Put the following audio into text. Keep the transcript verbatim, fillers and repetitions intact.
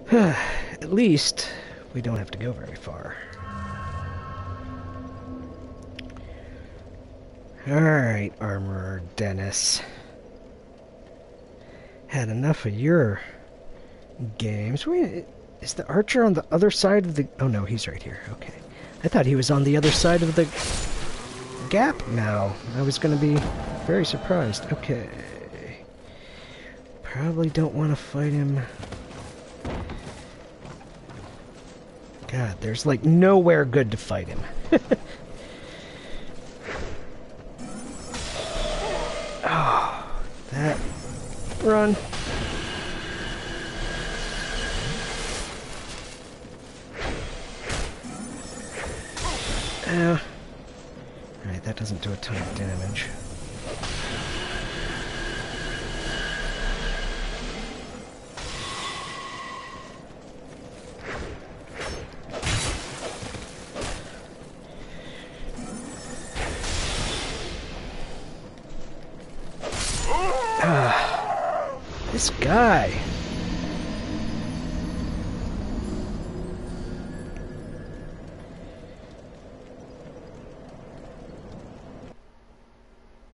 At least we don't have to go very far. Alright, Armorer Dennis. Had enough of your games. Wait, is the archer on the other side of the... Oh no, he's right here. Okay. I thought he was on the other side of the gap now. I was going to be very surprised. Okay. Probably don't want to fight him. God, there's like nowhere good to fight him. Oh, that run. Uh, Alright, that doesn't do a ton of damage. Ah, this guy.